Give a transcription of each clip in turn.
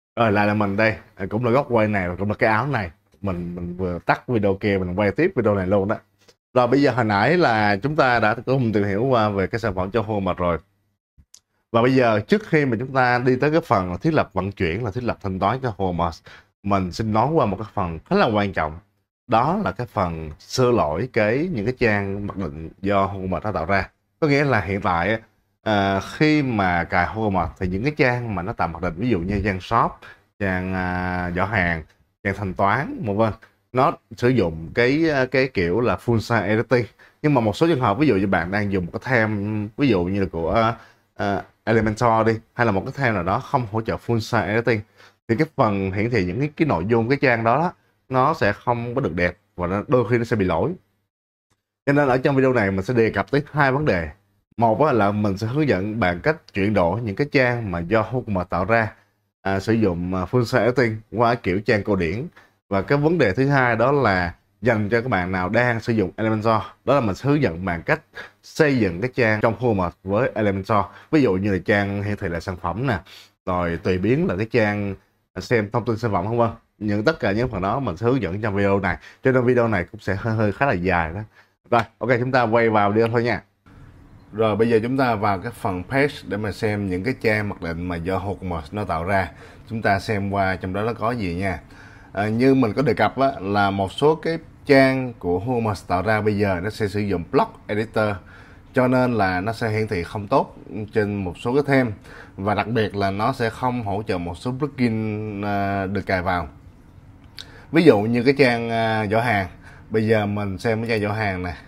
Rồi lại là mình đây. Cũng là góc quay này và cũng là cái áo này. Mình vừa tắt video kia mình quay tiếp video này luôn đó. Rồi bây giờ hồi nãy là chúng ta đã cùng tìm hiểu qua về cái sản phẩm cho Walmart rồi. Và bây giờ trước khi mà chúng ta đi tới cái phần là thiết lập vận chuyển, là thiết lập thanh toán cho Walmart, mình xin nói qua một cái phần khá là quan trọng. Đó là cái phần sửa lỗi những cái trang mặc định do Walmart đã tạo ra. Có nghĩa là hiện tại khi mà cài Walmart thì những cái trang mà nó tạo mặc định, ví dụ như trang shop, trang giỏ hàng, trang thanh toán, vân vân, nó sử dụng cái kiểu là full size editing. Nhưng mà một số trường hợp, ví dụ như bạn đang dùng một cái theme, ví dụ như là của Elementor đi, hay là một cái theme nào đó không hỗ trợ full size editing, thì cái phần hiển thị những cái nội dung cái trang đó, nó sẽ không có được đẹp và đôi khi nó sẽ bị lỗi. Cho nên ở trong video này mình sẽ đề cập tới hai vấn đề. Một là mình sẽ hướng dẫn bạn cách chuyển đổi những cái trang mà do Walmart tạo ra, sử dụng full size editing qua kiểu trang cổ điển. Và cái vấn đề thứ hai đó là dành cho các bạn nào đang sử dụng Elementor, đó là mình sẽ hướng dẫn bạn cách xây dựng cái trang trong Walmart với Elementor. Ví dụ như là trang hiển thị là sản phẩm nè, rồi tùy biến là cái trang xem thông tin sản phẩm, không vân. Tất cả những phần đó mình sẽ hướng dẫn trong video này, cho nên video này cũng sẽ hơi khá là dài đó. Rồi, ok, chúng ta quay vào video thôi nha. Rồi bây giờ chúng ta vào cái phần page để mà xem những cái trang mặc định mà do Walmart nó tạo ra. Chúng ta xem qua trong đó nó có gì nha. Như mình có đề cập là một số cái trang của Walmart tạo ra bây giờ nó sẽ sử dụng block editor, cho nên là nó sẽ hiển thị không tốt trên một số cái theme, và đặc biệt là nó sẽ không hỗ trợ một số plugin được cài vào. Ví dụ như cái trang giỏ hàng, bây giờ mình xem cái trang giỏ hàng này.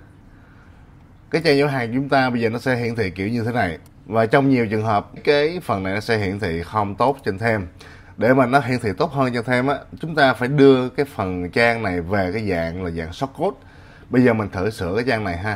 Cái trang giỏ hàng chúng ta bây giờ nó sẽ hiển thị kiểu như thế này, và trong nhiều trường hợp cái phần này nó sẽ hiển thị không tốt trên theme. Để mà nó hiển thị tốt hơn trên theme chúng ta phải đưa cái phần trang này về cái dạng là dạng shortcode. Bây giờ mình thử sửa cái trang này ha.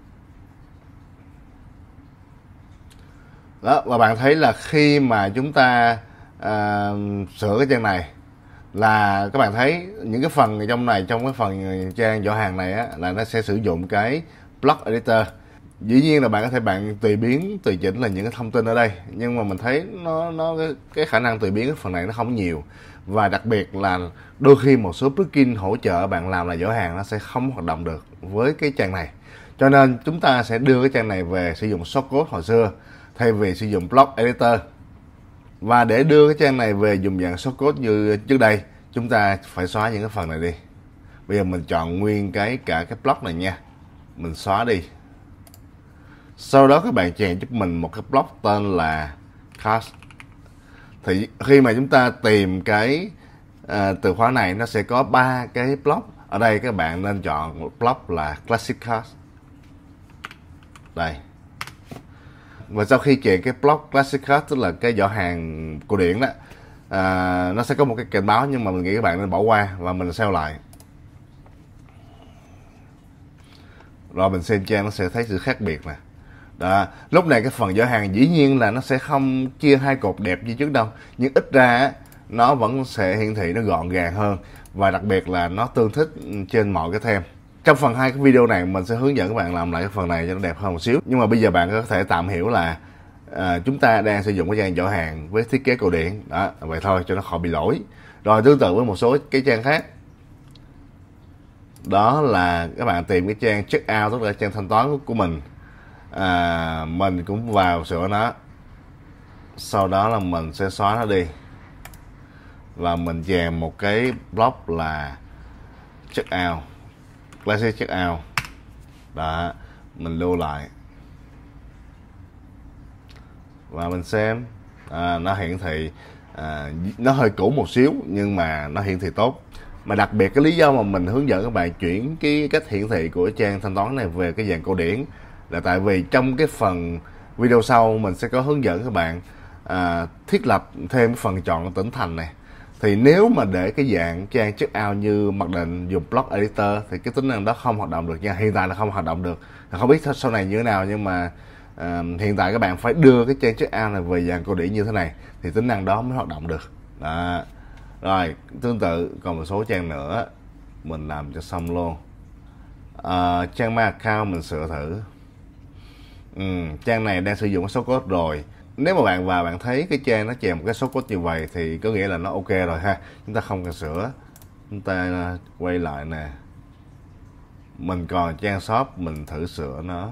Đó, và bạn thấy là khi mà chúng ta sửa cái trang này, là các bạn thấy những cái phần trong này, trong cái phần trang giỏ hàng này là nó sẽ sử dụng cái block editor. Dĩ nhiên là bạn tùy biến tùy chỉnh là những cái thông tin ở đây, nhưng mà mình thấy cái khả năng tùy biến cái phần này nó không nhiều, và đặc biệt là đôi khi một số plugin hỗ trợ bạn làm là giỏ hàng nó sẽ không hoạt động được với cái trang này. Cho nên chúng ta sẽ đưa cái trang này về sử dụng shortcode hồi xưa thay vì sử dụng block editor. Và để đưa cái trang này về dùng dạng shortcode như trước đây, chúng ta phải xóa những cái phần này đi. Bây giờ mình chọn nguyên cả cái block này nha, mình xóa đi. Sau đó các bạn chèn giúp mình một cái block tên là cast. Thì khi mà chúng ta tìm cái từ khóa này, nó sẽ có 3 cái block. Ở đây các bạn nên chọn một block là classic cast. Đây. Và sau khi chèn cái block classic cast, tức là cái giỏ hàng cổ điển đó, nó sẽ có một cái cảnh báo, nhưng mà mình nghĩ các bạn nên bỏ qua và mình save lại. Rồi mình xem trang nó sẽ thấy sự khác biệt nè. Đó, lúc này cái phần giỏ hàng dĩ nhiên là nó sẽ không chia hai cột đẹp như trước đâu, nhưng ít ra nó vẫn sẽ hiển thị nó gọn gàng hơn, và đặc biệt là nó tương thích trên mọi cái theme. Trong phần 2 cái video này mình sẽ hướng dẫn các bạn làm lại cái phần này cho nó đẹp hơn một xíu, nhưng mà bây giờ bạn có thể tạm hiểu là chúng ta đang sử dụng cái trang giỏ hàng với thiết kế cổ điển đó, vậy thôi cho nó khỏi bị lỗi. Rồi tương tự với một số cái trang khác, đó là các bạn tìm cái trang checkout, tức là trang thanh toán của mình. Mình cũng vào sửa nó, sau đó là mình sẽ xóa nó đi, và mình chèn một cái block là checkout, classic checkout. Đó, mình lưu lại và mình xem. Nó hiển thị nó hơi cũ một xíu, nhưng mà nó hiển thị tốt. Mà đặc biệt cái lý do mà mình hướng dẫn các bạn chuyển cái cách hiển thị của trang thanh toán này về cái dạng cổ điển là tại vì trong cái phần video sau mình sẽ có hướng dẫn các bạn thiết lập thêm phần chọn tỉnh thành này. Thì nếu mà để cái dạng trang checkout như mặc định dùng block editor thì cái tính năng đó không hoạt động được nha. Hiện tại là không hoạt động được, không biết sau này như thế nào, nhưng mà hiện tại các bạn phải đưa cái trang checkout này về dạng cổ điển như thế này thì tính năng đó mới hoạt động được đó. Rồi tương tự còn một số trang nữa mình làm cho xong luôn. Trang My Account mình sửa thử. Trang này đang sử dụng số code rồi, Nếu mà bạn vào bạn thấy cái trang nó chèn một cái số code như vậy thì có nghĩa là nó ok rồi ha, chúng ta không cần sửa. Chúng ta quay lại nè, mình còn trang shop, mình thử sửa nó.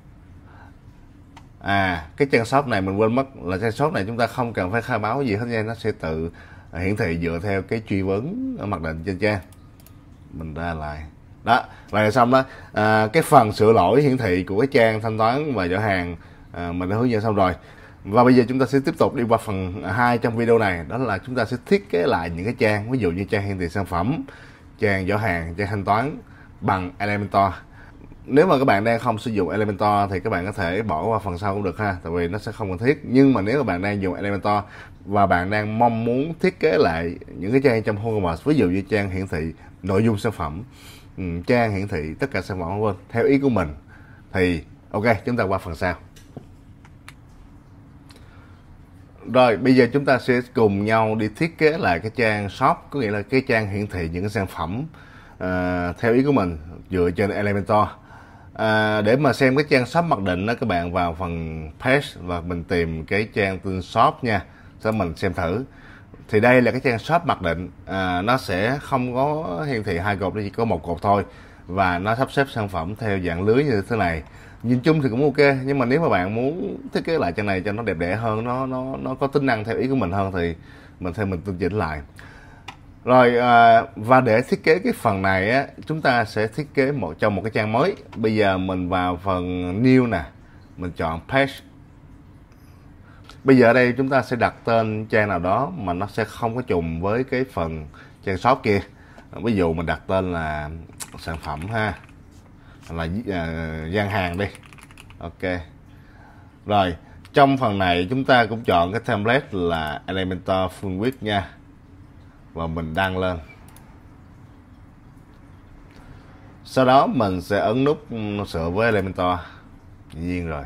Cái trang shop này mình quên mất là trang shop này chúng ta không cần phải khai báo gì hết nha, nó sẽ tự hiển thị dựa theo cái truy vấn ở mặc định trên trang. Mình ra lại đó, là xong đó. Cái phần sửa lỗi hiển thị của cái trang thanh toán và giỏ hàng mình đã hướng dẫn xong rồi. Và bây giờ chúng ta sẽ tiếp tục đi qua phần 2 trong video này, đó là chúng ta sẽ thiết kế lại những cái trang, ví dụ như trang hiển thị sản phẩm, trang giỏ hàng, trang thanh toán bằng Elementor. Nếu mà các bạn đang không sử dụng Elementor thì các bạn có thể bỏ qua phần sau cũng được ha, tại vì nó sẽ không cần thiết. Nhưng mà nếu mà bạn đang dùng Elementor và bạn đang mong muốn thiết kế lại những cái trang trong WooCommerce, ví dụ như trang hiển thị nội dung sản phẩm, trang hiển thị tất cả sản phẩm theo ý của mình, thì ok, chúng ta qua phần sau. Rồi bây giờ chúng ta sẽ cùng nhau đi thiết kế lại cái trang shop, có nghĩa là cái trang hiển thị những cái sản phẩm theo ý của mình dựa trên Elementor. Để mà xem cái trang shop mặc định đó, các bạn vào phần page và mình tìm cái trang tên shop nha, sau mình xem thử. Thì đây là cái trang shop mặc định, nó sẽ không có hiển thị hai cột, nó chỉ có một cột thôi, và nó sắp xếp sản phẩm theo dạng lưới như thế này. Nhìn chung thì cũng ok, nhưng mà nếu mà bạn muốn thiết kế lại trang này cho nó đẹp đẽ hơn, nó có tính năng theo ý của mình hơn thì mình tinh chỉnh lại. Rồi và để thiết kế cái phần này á, chúng ta sẽ thiết kế trong một cái trang mới. Bây giờ mình vào phần new nè, mình chọn page. Bây giờ ở đây chúng ta sẽ đặt tên trang nào đó mà nó sẽ không có trùng với cái phần trang shop kia. Ví dụ mình đặt tên là sản phẩm ha, là gian hàng đi. Ok. Rồi trong phần này chúng ta cũng chọn cái template là Elementor Full Width nha, và mình đăng lên. Sau đó mình sẽ ấn nút sửa với Elementor. Dĩ nhiên rồi.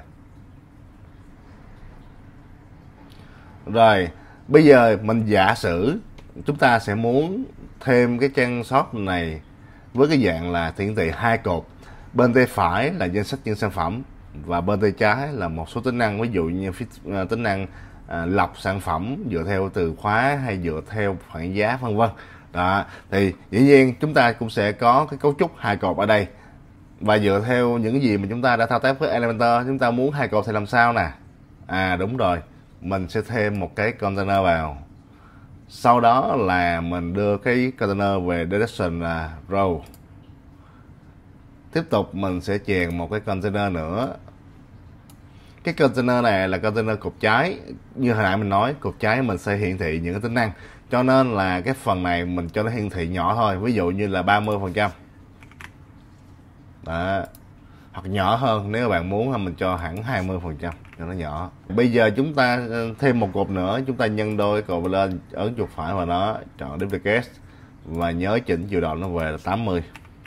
Rồi bây giờ mình giả sử chúng ta sẽ muốn thêm cái trang shop này với cái dạng là hiển thị hai cột, bên tay phải là danh sách những sản phẩm và bên tay trái là một số tính năng, ví dụ như tính năng lọc sản phẩm dựa theo từ khóa hay dựa theo khoảng giá vân vân. Đó, thì dĩ nhiên chúng ta cũng sẽ có cái cấu trúc hai cột ở đây, và dựa theo những cái gì mà chúng ta đã thao tác với Elementor, chúng ta muốn hai cột thì làm sao nè. Đúng rồi, mình sẽ thêm một cái container vào, sau đó là mình đưa cái container về direction là row. Tiếp tục mình sẽ chèn một cái container nữa. Cái container này là container cột trái. Như hồi nãy mình nói, cột trái mình sẽ hiển thị những cái tính năng, cho nên là cái phần này mình cho nó hiển thị nhỏ thôi, ví dụ như là 30%. Đó. Hoặc nhỏ hơn nếu bạn muốn, mình cho hẳn 20% cho nó nhỏ. Bây giờ chúng ta thêm một cột nữa, chúng ta nhân đôi cột lên, ấn chuột phải vào nó, chọn duplicate và nhớ chỉnh chiều rộng nó về là 80.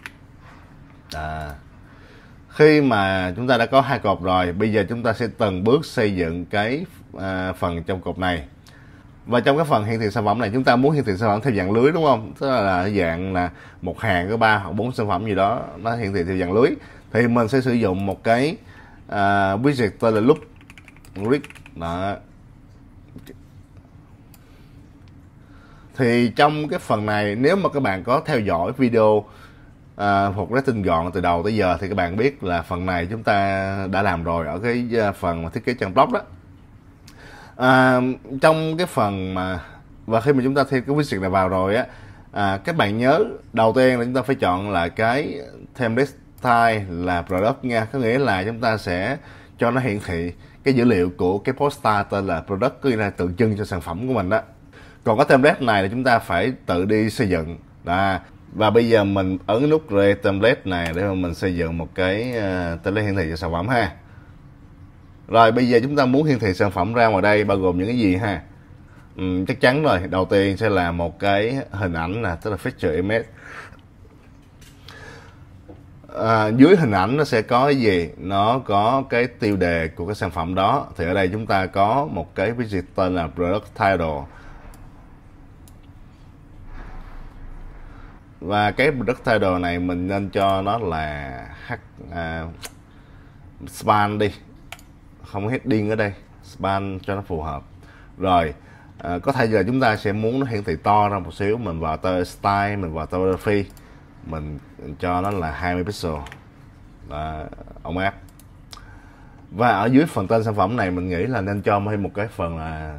Khi mà chúng ta đã có hai cột rồi, bây giờ chúng ta sẽ từng bước xây dựng cái phần trong cột này. Và trong cái phần hiển thị sản phẩm này, chúng ta muốn hiển thị sản phẩm theo dạng lưới đúng không? Tức là dạng là một hàng có 3 hoặc 4 sản phẩm gì đó, nó hiển thị theo dạng lưới. Thì mình sẽ sử dụng một cái widget tên là look grid. Đó. Thì trong cái phần này, nếu mà các bạn có theo dõi video một rất tinh gọn từ đầu tới giờ thì các bạn biết là phần này chúng ta đã làm rồi ở cái phần mà thiết kế trang blog đó. Trong cái phần mà, và khi mà chúng ta thêm cái widget này vào rồi á, các bạn nhớ đầu tiên là chúng ta phải chọn là cái template style là product nha, có nghĩa là chúng ta sẽ cho nó hiển thị cái dữ liệu của cái post style tên là product, có nghĩa là tượng trưng cho sản phẩm của mình đó. Còn cái template này là chúng ta phải tự đi xây dựng đó. Và bây giờ mình ấn nút create template này để mà mình xây dựng một cái template hiển thị cho sản phẩm ha. Rồi bây giờ chúng ta muốn hiển thị sản phẩm ra ngoài đây bao gồm những cái gì ha? Chắc chắn rồi, đầu tiên sẽ là một cái hình ảnh nè, tức là feature image. Dưới hình ảnh nó sẽ có cái gì? Nó có cái tiêu đề của cái sản phẩm đó. Thì ở đây chúng ta có một cái widget tên là product title. Và cái product title này mình nên cho nó là span đi, không có heading ở đây, span cho nó phù hợp. Rồi có thể là chúng ta sẽ muốn nó hiển thị to ra một xíu, mình vào style, mình vào typography, mình cho nó là 20 pixel, ông áp. Và ở dưới phần tên sản phẩm này mình nghĩ là nên cho thêm một cái phần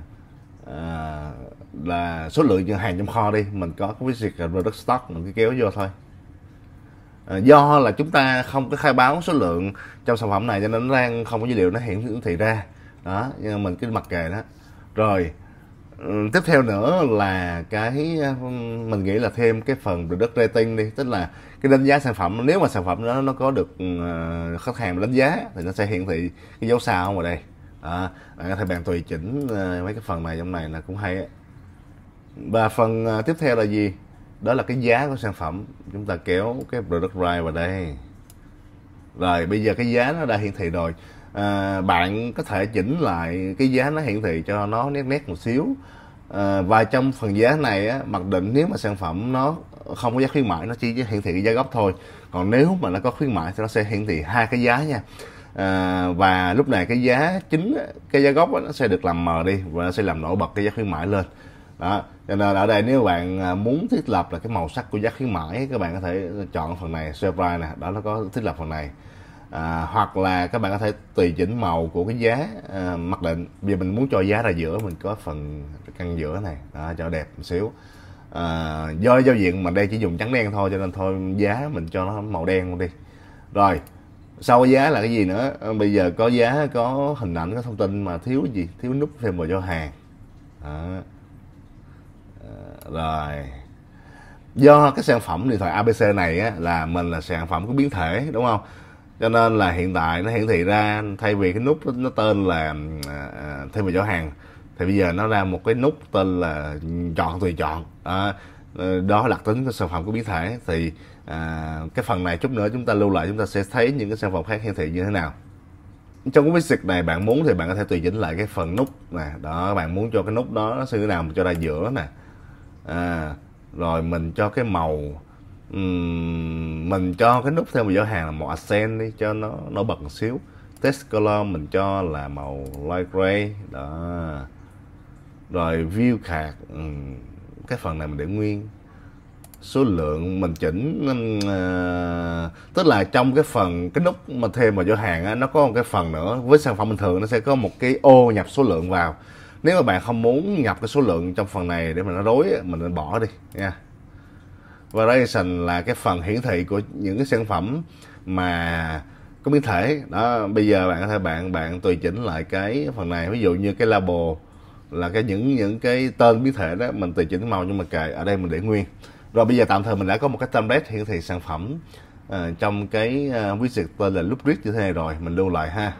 là số lượng hàng trong kho đi, mình có cái viết product stock, mình cứ kéo vô thôi. Do là chúng ta không có khai báo số lượng trong sản phẩm này cho nên nó đang không có dữ liệu nó hiển thị ra đó, nhưng mà mình cứ mặc kệ đó. Rồi tiếp theo nữa là mình nghĩ là thêm cái phần product rating đi, tức là cái đánh giá sản phẩm. Nếu mà sản phẩm đó nó có được khách hàng đánh giá thì nó sẽ hiển thị cái dấu sao ở đây đó. Bạn có thể bạn tùy chỉnh mấy cái phần này trong này là cũng hay ấy. Và phần tiếp theo là gì? Đó là cái giá của sản phẩm. Chúng ta kéo cái product price vào đây. Rồi bây giờ cái giá nó đã hiển thị rồi. Bạn có thể chỉnh lại cái giá nó hiển thị cho nó nét một xíu. Và trong phần giá này á, mặc định nếu mà sản phẩm nó không có giá khuyến mãi, nó chỉ hiển thị cái giá gốc thôi. Còn nếu mà nó có khuyến mãi thì nó sẽ hiển thị hai cái giá nha. Và lúc này cái giá chính, cái giá gốc á, nó sẽ được làm mờ đi và nó sẽ làm nổi bật cái giá khuyến mãi lên đó. Cho nên ở đây nếu bạn muốn thiết lập là cái màu sắc của giá khuyến mãi, các bạn có thể chọn phần này, sale price nè, đó nó có thiết lập phần này. Hoặc là các bạn có thể tùy chỉnh màu của cái giá mặc định. Bây giờ mình muốn cho giá ra giữa, mình có phần căn giữa này đó, cho đẹp một xíu. Do giao diện mà đây chỉ dùng trắng đen thôi cho nên thôi giá mình cho nó màu đen luôn đi. Rồi sau giá là cái gì nữa? Bây giờ có giá, có hình ảnh, có thông tin mà thiếu gì? Thiếu nút thêm vào giao hàng đó. Rồi do cái sản phẩm điện thoại ABC này á, là mình là sản phẩm có biến thể đúng không, cho nên là hiện tại nó hiển thị ra thay vì cái nút nó tên là thêm vào giao hàng thì bây giờ nó ra một cái nút tên là chọn tùy chọn đó là đặc tính của sản phẩm có biến thể. Thì cái phần này chút nữa chúng ta lưu lại, chúng ta sẽ thấy những cái sản phẩm khác hiển thị như thế nào. Trong cái widget này bạn muốn thì bạn có thể tùy chỉnh lại cái phần nút nè đó, bạn muốn cho cái nút đó nó như thế nào mình cho ra giữa nè. Rồi mình cho cái màu, mình cho cái nút theo một giao hàng là màu accent đi cho nó nổi bật một xíu. Text color mình cho là màu light gray đó. Rồi view card, cái phần này mình để nguyên. Số lượng mình chỉnh tức là trong cái phần cái nút mà thêm vào giao hàng á, nó có một cái phần nữa. Với sản phẩm bình thường nó sẽ có một cái ô nhập số lượng vào. Nếu mà bạn không muốn nhập cái số lượng trong phần này để mà nó rối, mình nên bỏ đi nha. Variation là cái phần hiển thị của những cái sản phẩm mà có biến thể đó. Bây giờ bạn có thể bạn tùy chỉnh lại cái phần này, ví dụ như cái label là cái những cái tên biến thể đó mình tùy chỉnh màu, nhưng mà kệ ở đây mình để nguyên. Rồi bây giờ tạm thời mình đã có một cái template hiển thị sản phẩm trong cái widget tên là Look Grid như thế này rồi, mình lưu lại ha.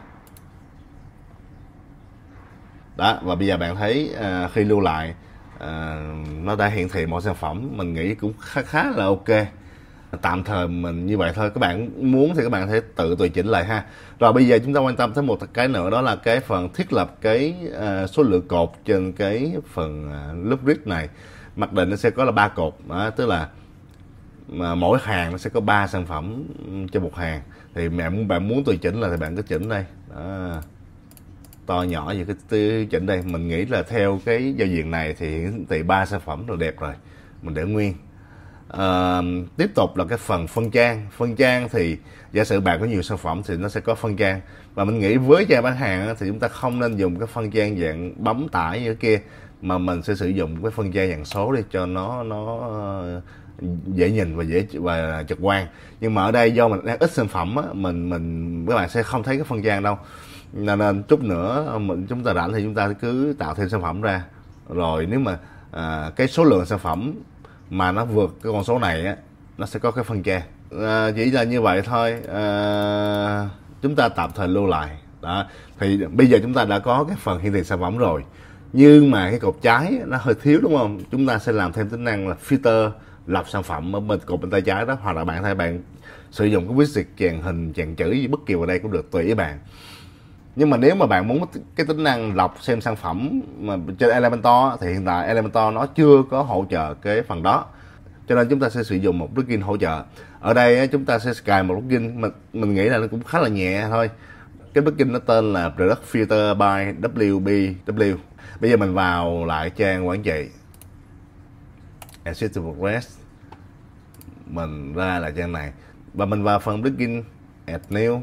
Đó, và bây giờ bạn thấy khi lưu lại nó đã hiển thị mọi sản phẩm, mình nghĩ cũng khá là ok. Tạm thời mình như vậy thôi, các bạn muốn thì các bạn có thể tự tùy chỉnh lại ha. Rồi bây giờ chúng ta quan tâm tới một cái nữa, đó là cái phần thiết lập cái số lượng cột trên cái phần Look Grid này. Mặc định nó sẽ có là 3 cột đó, tức là mỗi hàng nó sẽ có 3 sản phẩm trên một hàng. Thì bạn muốn tùy chỉnh là thì bạn cứ chỉnh đây đó. To nhỏ gì cái chỉnh đây, mình nghĩ là theo cái giao diện này thì hiển thị 3 sản phẩm là đẹp rồi, mình để nguyên. Tiếp tục là cái phần phân trang thì giả sử bạn có nhiều sản phẩm thì nó sẽ có phân trang, và mình nghĩ với trang bán hàng thì chúng ta không nên dùng cái phân trang dạng bấm tải như kia, mà mình sẽ sử dụng cái phân trang dạng số đi cho nó dễ nhìn và trực quan. Nhưng mà ở đây do mình đang ít sản phẩm á, các bạn sẽ không thấy cái phân trang đâu, nên chút nữa chúng ta rảnh thì chúng ta cứ tạo thêm sản phẩm ra. Rồi nếu mà cái số lượng sản phẩm mà nó vượt cái con số này á, nó sẽ có cái phân trang. Chỉ là như vậy thôi. Chúng ta tạm thời lưu lại đó. Thì bây giờ chúng ta đã có cái phần hiển thị sản phẩm rồi, nhưng mà cái cột trái nó hơi thiếu đúng không? Chúng ta sẽ làm thêm tính năng là filter lọc sản phẩm ở bên cột bên tay trái đó, hoặc là bạn sử dụng cái widget chèn hình chèn chữ gì bất kỳ vào đây cũng được, tùy ý bạn. Nhưng mà nếu mà bạn muốn cái tính năng lọc xem sản phẩm mà trên Elementor thì hiện tại Elementor nó chưa có hỗ trợ cái phần đó, cho nên chúng ta sẽ sử dụng một plugin hỗ trợ. Ở đây chúng ta sẽ cài một plugin mình nghĩ là nó cũng khá là nhẹ thôi. cái plugin nó tên là Product Filter by WBW. Bây giờ mình vào lại trang quản trị, Exit to Progress, mình ra lại trang này và mình vào phần plugin Add New,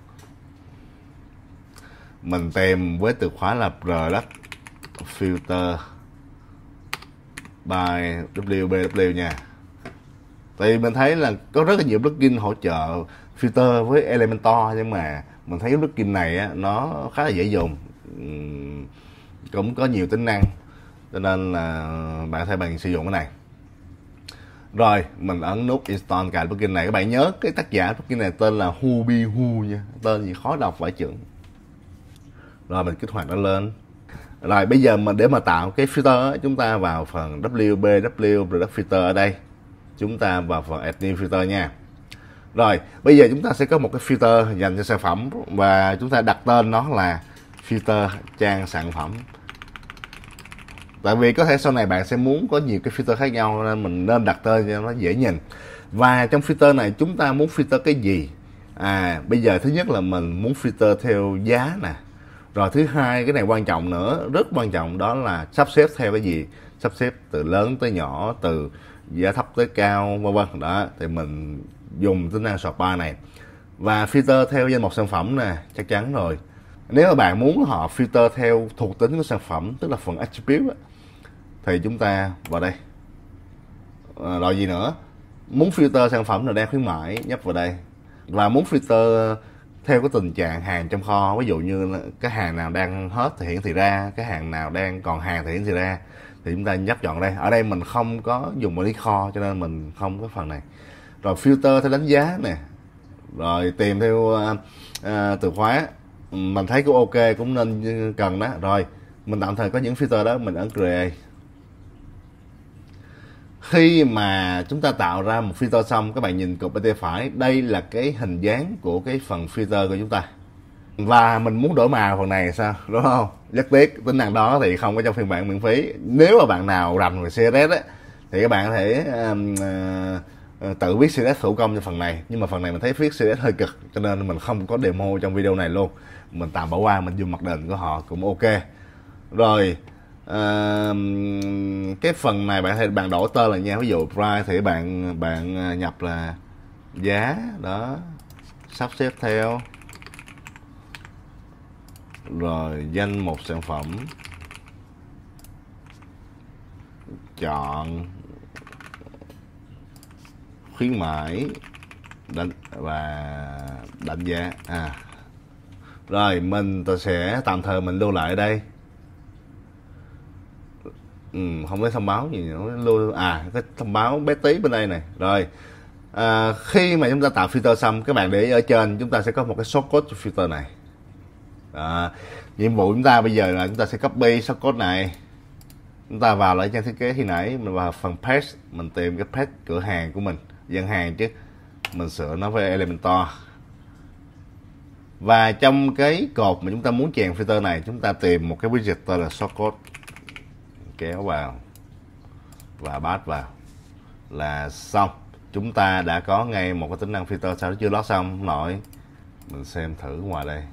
mình tìm với từ khóa là Product Filter by WBW nha. Thì mình thấy là có rất là nhiều plugin hỗ trợ filter với Elementor, nhưng mà mình thấy cái plugin này á, nó khá là dễ dùng, cũng có nhiều tính năng, cho nên là bạn sử dụng cái này. Rồi mình ấn nút install cài plugin này. Các bạn nhớ cái tác giả plugin này tên là Hubihu nha, tên gì khó đọc phải chừng. Rồi mình kích hoạt nó lên. Rồi bây giờ để mà tạo cái filter, chúng ta vào phần WBW Product Filter ở đây, chúng ta vào phần Add New Filter nha. Rồi bây giờ chúng ta sẽ có một cái filter dành cho sản phẩm và chúng ta đặt tên nó là filter trang sản phẩm. Tại vì có thể sau này bạn sẽ muốn có nhiều cái filter khác nhau, nên mình nên đặt tên cho nó dễ nhìn. Và trong filter này chúng ta muốn filter cái gì? Bây giờ thứ nhất là mình muốn filter theo giá nè. Rồi thứ hai, cái này quan trọng nữa, rất quan trọng, đó là sắp xếp theo cái gì? Sắp xếp từ lớn tới nhỏ, từ giá thấp tới cao, vân vân. Đó, thì mình dùng tính năng sort by này. Và filter theo danh mục sản phẩm nè, chắc chắn rồi. Nếu mà bạn muốn họ filter theo thuộc tính của sản phẩm, tức là phần attribute, thì chúng ta vào đây. Rồi gì nữa? Muốn filter sản phẩm là đang khuyến mãi, nhấp vào đây. Và muốn filter theo cái tình trạng hàng trong kho, ví dụ như cái hàng nào đang hết thì hiển thị ra, cái hàng nào đang còn hàng thì hiển thị ra, thì chúng ta nhấp chọn đây. Ở đây mình không có dùng quản lý kho, cho nên mình không có phần này. Rồi filter theo đánh giá nè, rồi tìm theo từ khóa, mình thấy cũng ok, cũng nên cần đó. Rồi mình tạm thời có những filter đó, mình ấn create. Khi mà chúng ta tạo ra một filter xong, các bạn nhìn cột bên tay phải, đây là cái hình dáng của cái phần filter của chúng ta. Và mình muốn đổi màu phần này sao, đúng không? Rất tiếc, tính năng đó thì không có trong phiên bản miễn phí. Nếu mà bạn nào rành về CSS á, thì các bạn có thể tự viết CSS thủ công cho phần này. Nhưng mà phần này mình thấy viết CSS hơi cực, cho nên mình không có demo trong video này luôn. Mình tạm bỏ qua, mình dùng mặc định của họ cũng ok. Rồi cái phần này bạn đổi tên là nha. Ví dụ price thì bạn nhập là giá đó, sắp xếp theo, rồi danh mục sản phẩm, chọn khuyến mãi và đánh giá. Rồi mình sẽ tạm thời mình lưu lại ở đây. Không thấy thông báo gì nữa, lưu cái thông báo bé tí bên đây này. Rồi khi mà chúng ta tạo filter xong, các bạn để ý ở trên chúng ta sẽ có một cái shortcode cho filter này. Nhiệm vụ chúng ta bây giờ là chúng ta sẽ copy shortcode này, chúng ta vào lại trang thiết kế khi nãy, mình vào phần page, mình tìm cái page cửa hàng của mình, gian hàng chứ, mình sửa nó với Elementor. Và trong cái cột mà chúng ta muốn chèn filter này, chúng ta tìm một cái widget tên là shortcode, kéo vào và pass vào là xong. Chúng ta đã có ngay một cái tính năng filter. Sao nó chưa load xong nổi, mình xem thử ngoài đây.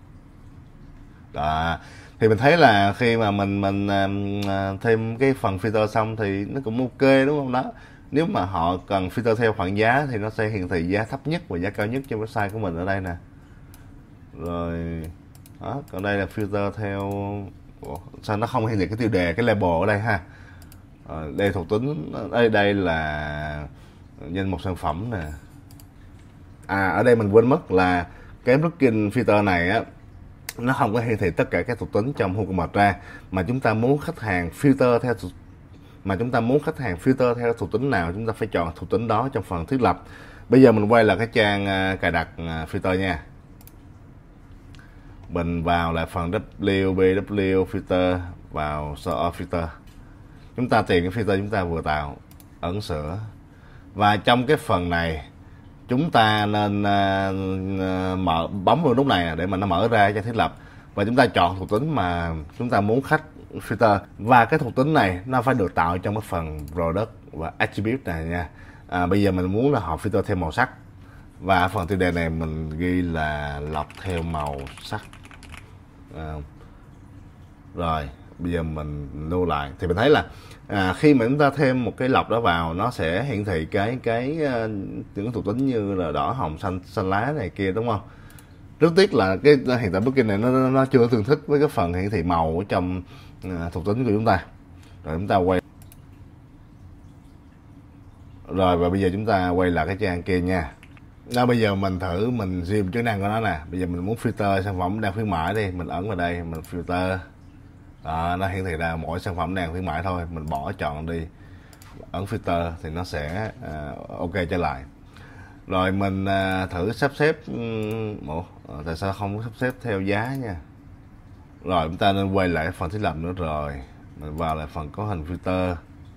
Đó, thì mình thấy là khi mà mình thêm cái phần filter xong thì nó cũng ok, đúng không? Đó, nếu mà họ cần filter theo khoảng giá thì nó sẽ hiển thị giá thấp nhất và giá cao nhất trên website của mình ở đây nè. Rồi đó, còn đây là filter theo. Sao nó không hiển thị cái tiêu đề, cái label ở đây ha? Đây thuộc tính, đây là danh mục sản phẩm nè. Ở đây mình quên mất là cái plugin filter này á, nó không có hiển thị tất cả các thuộc tính trong WooCommerce ra, mà chúng ta muốn khách hàng filter theo thuộc tính nào, chúng ta phải chọn thuộc tính đó trong phần thiết lập. Bây giờ mình quay lại cái trang cài đặt filter nha. Mình vào lại phần WBW filter, vào sort filter. Chúng ta tìm cái filter chúng ta vừa tạo, ấn sửa. Và trong cái phần này chúng ta nên bấm vào nút này để mà nó mở ra trang thiết lập, và chúng ta chọn thuộc tính mà chúng ta muốn khách filter. Và cái thuộc tính này nó phải được tạo trong cái phần product và attribute này nha. Bây giờ mình muốn là họ filter theo màu sắc, Và phần tiêu đề này mình ghi là lọc theo màu sắc. Rồi bây giờ mình lưu lại thì mình thấy là khi mà chúng ta thêm một cái lọc đó vào, nó sẽ hiển thị những thuộc tính như là đỏ, hồng, xanh lá này kia, đúng không? Rất tiếc là cái hiện tại plugin này nó chưa tương thích với cái phần hiển thị màu ở trong thuộc tính của chúng ta. Rồi chúng ta quay. Rồi và bây giờ chúng ta quay lại cái trang kia nha. Bây giờ mình thử mình zoom chức năng của nó nè. Bây giờ mình muốn filter sản phẩm đang khuyến mãi đi, mình ấn vào đây, mình filter. Đó, nó hiển thị ra mỗi sản phẩm đang khuyến mãi thôi, mình bỏ chọn đi, ấn filter thì nó sẽ ok trở lại. Rồi mình thử sắp xếp. Tại sao không sắp xếp theo giá nha. Rồi chúng ta nên quay lại phần thiết lập nữa. Rồi mình vào lại phần cấu hình filter,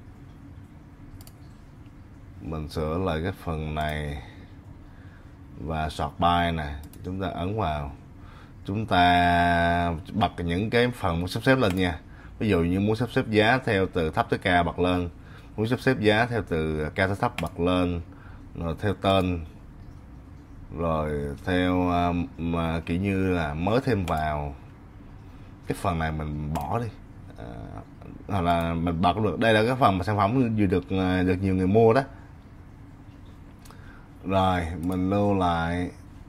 mình sửa lại cái phần này và sort by này, chúng ta ấn vào, chúng ta bật những cái phần muốn sắp xếp lên nha. Ví dụ như muốn sắp xếp giá theo từ thấp tới cao bật lên, muốn sắp xếp giá theo từ cao tới thấp bật lên, rồi theo tên, rồi theo mà kiểu như là mới thêm vào cái phần này mình bỏ đi, hoặc là mình bật được. Đây là cái phần mà sản phẩm vừa được nhiều người mua đó. Rồi mình lưu lại.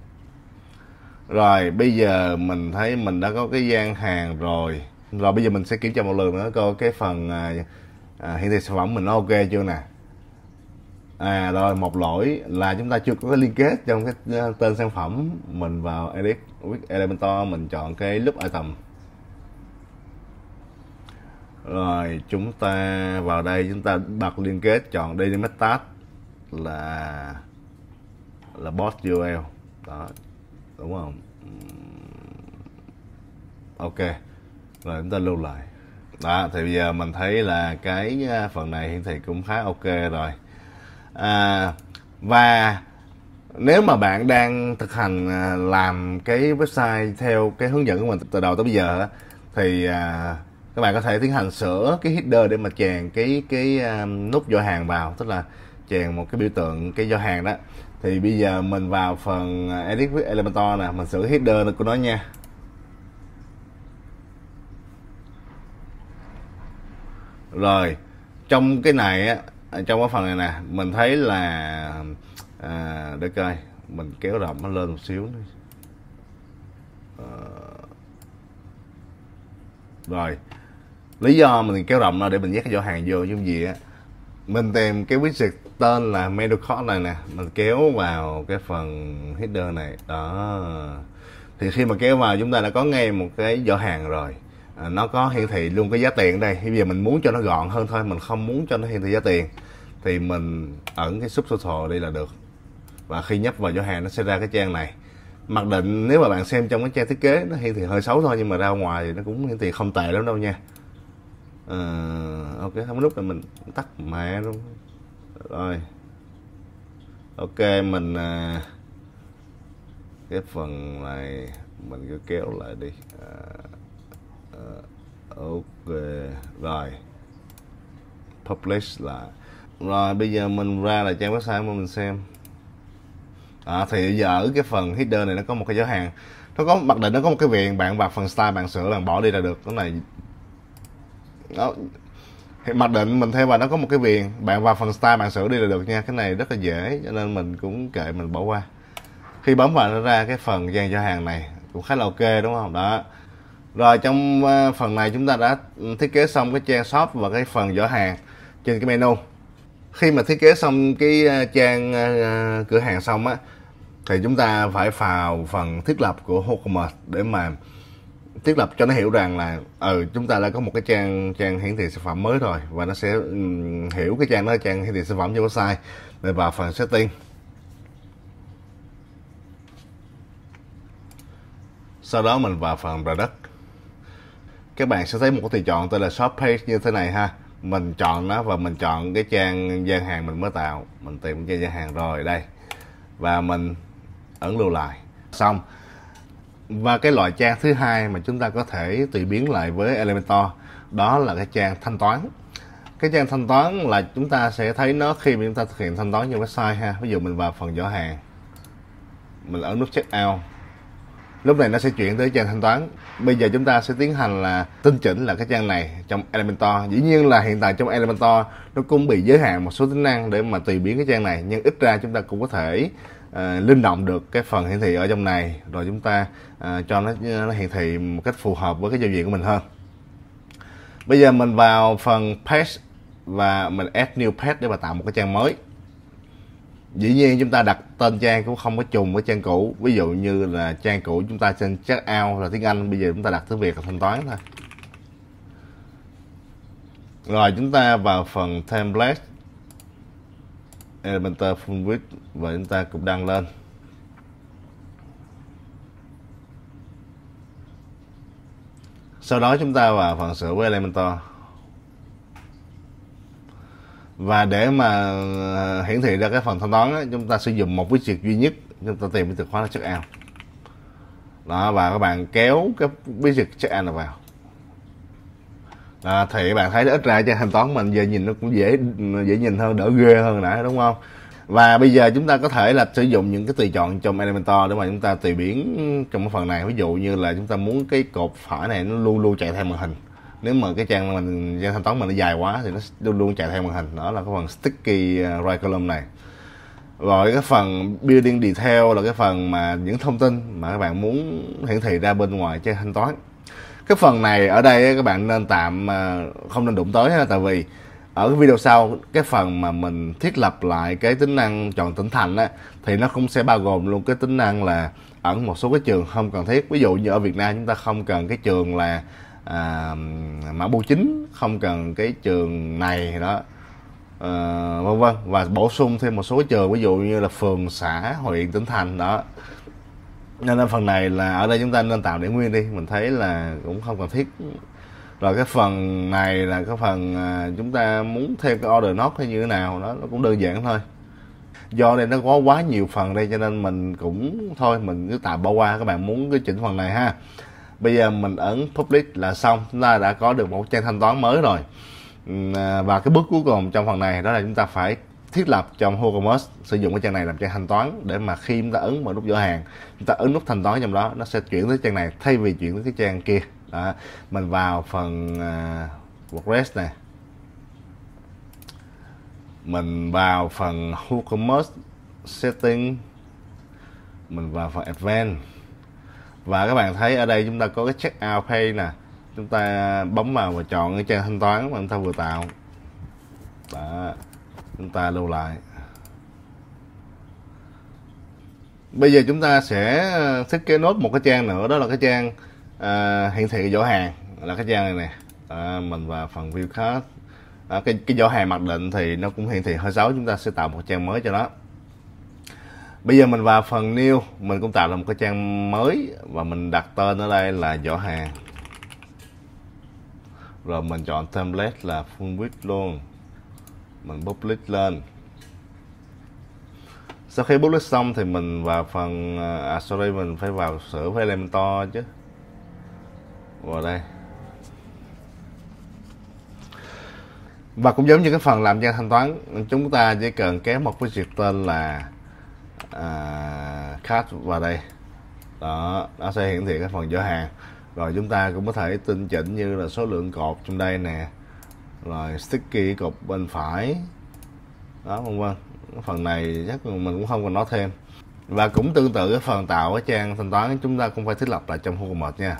Rồi bây giờ mình thấy mình đã có cái gian hàng rồi. Rồi bây giờ mình sẽ kiểm tra một lần nữa coi cái phần hiển thị sản phẩm mình nó ok chưa nè. Rồi một lỗi là chúng ta chưa có cái liên kết trong cái tên sản phẩm. Mình vào edit with Elementor, mình chọn cái loop item. Rồi chúng ta vào đây, chúng ta bật liên kết, chọn dynamic tag là bot URL đó, đúng không? Ok, rồi chúng ta lưu lại. Đó thì bây giờ mình thấy là cái phần này hiển thị cũng khá ok rồi. Và nếu mà bạn đang thực hành làm cái website theo cái hướng dẫn của mình từ đầu tới bây giờ thì các bạn có thể tiến hành sửa cái header để mà chèn cái nút giỏ hàng vào, tức là chèn một cái biểu tượng cái giỏ hàng đó. Thì bây giờ mình vào phần edit with Elementor nè, mình sửa header của nó nha. Rồi trong cái này á, trong cái phần này nè, mình thấy là để coi, mình kéo rộng nó lên một xíu nữa. Rồi lý do mình kéo rộng nó để mình nhét cái giỏ hàng vô chứ gì á. Mình tìm cái widget tên là menu code này nè, mình kéo vào cái phần header này đó. Thì khi mà kéo vào chúng ta đã có ngay một cái giỏ hàng rồi. Nó có hiển thị luôn cái giá tiền đây. Bây giờ mình muốn cho nó gọn hơn thôi, mình không muốn cho nó hiển thị giá tiền, thì mình ẩn cái subtotal đi là được. Và khi nhấp vào giỏ hàng nó sẽ ra cái trang này. Mặc định nếu mà bạn xem trong cái trang thiết kế nó hiển thị hơi xấu thôi, nhưng mà ra ngoài thì nó cũng hiển thị không tệ lắm đâu nha. Ok, không lúc này mình tắt mẹ luôn. Rồi ok, mình cái phần này mình cứ kéo lại đi. Ok rồi, publish lại. Rồi bây giờ mình ra là trang website mà mình xem. Thì bây giờ ở cái phần header này nó có một cái giỏ hàng, nó có mặc định nó có một cái viền, bạn vào phần style bạn sửa, bạn bỏ đi là được. Cái này đó, mặc định mình thêm vào nó có một cái viền, bạn vào phần style bạn sửa đi là được nha. Cái này rất là dễ cho nên mình cũng kệ, mình bỏ qua. Khi bấm vào nó ra cái phần gian giỏ hàng này cũng khá là ok, đúng không? Đó. Rồi trong phần này chúng ta đã thiết kế xong cái trang shop và cái phần giỏ hàng trên cái menu. Khi mà thiết kế xong cái trang cửa hàng xong á, thì chúng ta phải vào phần thiết lập của WooCommerce để mà thiết lập cho nó hiểu rằng là chúng ta đã có một cái trang hiển thị sản phẩm mới rồi, và nó sẽ hiểu cái trang đó là trang hiển thị sản phẩm trên website. Rồi vào phần setting, sau đó mình vào phần product. Các bạn sẽ thấy một cái tùy chọn tên là shop page như thế này ha. Mình chọn nó và mình chọn cái trang gian hàng mình mới tạo. Mình tìm trang gian hàng rồi đây, và mình ấn lưu lại xong. Và cái loại trang thứ hai mà chúng ta có thể tùy biến lại với Elementor, đó là cái trang thanh toán. Cái trang thanh toán là chúng ta sẽ thấy nó khi mà chúng ta thực hiện thanh toán trên website ha. Ví dụ mình vào phần giỏ hàng, mình ấn nút check out. Lúc này nó sẽ chuyển tới trang thanh toán. Bây giờ chúng ta sẽ tiến hành là tinh chỉnh là cái trang này trong Elementor. Dĩ nhiên là hiện tại trong Elementor nó cũng bị giới hạn một số tính năng để mà tùy biến cái trang này, nhưng ít ra chúng ta cũng có thể linh động được cái phần hiển thị ở trong này, rồi chúng ta cho nó hiển thị một cách phù hợp với cái giao diện của mình hơn. Bây giờ mình vào phần page và mình add new page để mà tạo một cái trang mới. Dĩ nhiên chúng ta đặt tên trang cũng không có trùng với trang cũ. Ví dụ như là trang cũ chúng ta trên check out là tiếng Anh, bây giờ chúng ta đặt tiếng Việt là thanh toán thôi. Rồi chúng ta vào phần template, Elementor full width và chúng ta cũng đăng lên. Sau đó chúng ta vào phần sửa với Elementor. Và để mà hiển thị ra cái phần thanh toán ấy, chúng ta sử dụng một widget duy nhất, chúng ta tìm cái từ khóa là check out. Đó, và các bạn kéo cái widget check out này vào. Đó, thì các bạn thấy ít ra trang thanh toán mình giờ nhìn nó cũng dễ nhìn hơn, đỡ ghê hơn nãy, đúng không? Và bây giờ chúng ta có thể là sử dụng những cái tùy chọn trong Elementor để mà chúng ta tùy biến trong cái phần này. Ví dụ như là chúng ta muốn cái cột phải này nó luôn luôn chạy theo màn hình. Nếu mà cái trang thanh toán mình nó dài quá thì nó luôn luôn chạy theo màn hình. Đó là cái phần sticky right column này. Rồi cái phần building detail là cái phần mà những thông tin mà các bạn muốn hiển thị ra bên ngoài trang thanh toán. Cái phần này ở đây các bạn nên tạm không nên đụng tới, tại vì ở cái video sau, cái phần mà mình thiết lập lại cái tính năng chọn tỉnh thành á, thì nó cũng sẽ bao gồm luôn cái tính năng là ẩn một số cái trường không cần thiết. Ví dụ như ở Việt Nam chúng ta không cần cái trường là mã bưu chính, không cần cái trường này đó, vân vân, và bổ sung thêm một số cái trường ví dụ như là phường, xã, huyện, tỉnh thành đó. Nên phần này là ở đây chúng ta nên tạo để nguyên đi, mình thấy là cũng không cần thiết. Rồi cái phần này là cái phần chúng ta muốn thêm cái order note hay như thế nào đó, nó cũng đơn giản thôi. Do đây nó có quá nhiều phần đây cho nên mình cũng thôi mình cứ tạm bỏ qua, các bạn muốn cái chỉnh phần này ha. Bây giờ mình ấn public là xong, chúng ta đã có được một trang thanh toán mới rồi. Và cái bước cuối cùng trong phần này đó là chúng ta phải thiết lập trong WooCommerce, sử dụng cái trang này làm trang thanh toán để mà khi chúng ta ấn vào nút giỏ hàng, chúng ta ấn nút thanh toán trong đó, nó sẽ chuyển tới trang này thay vì chuyển tới cái trang kia. Đó, mình vào phần WordPress này, mình vào phần WooCommerce setting, mình vào phần advanced, và các bạn thấy ở đây chúng ta có cái check out page nè, chúng ta bấm vào và chọn cái trang thanh toán mà chúng ta vừa tạo. Đó, chúng ta lưu lại. Bây giờ chúng ta sẽ thiết kế nốt một cái trang nữa, đó là cái trang hiển thị giỏ hàng, là cái trang này nè. Mình vào phần view card. Cái giỏ hàng mặc định thì nó cũng hiển thị hơi xấu, chúng ta sẽ tạo một trang mới cho nó. Bây giờ mình vào phần new, mình cũng tạo ra một cái trang mới và mình đặt tên ở đây là giỏ hàng. Rồi mình chọn template là full width luôn, mình publish lên. Sau khi publish xong thì mình vào phần sorry, mình phải vào sửa với Elementor chứ. Vào đây. Và cũng giống như cái phần làm trang thanh toán, chúng ta chỉ cần kéo một cái việc tên là cart vào đây. Đó, nó sẽ hiển thị cái phần giỏ hàng. Rồi chúng ta cũng có thể tinh chỉnh như là số lượng cột trong đây nè, rồi sticky cột bên phải đó, vân vân. Phần này chắc mình cũng không còn nói thêm. Và cũng tương tự cái phần tạo cái trang thanh toán, chúng ta cũng phải thiết lập lại trong WooCommerce nha.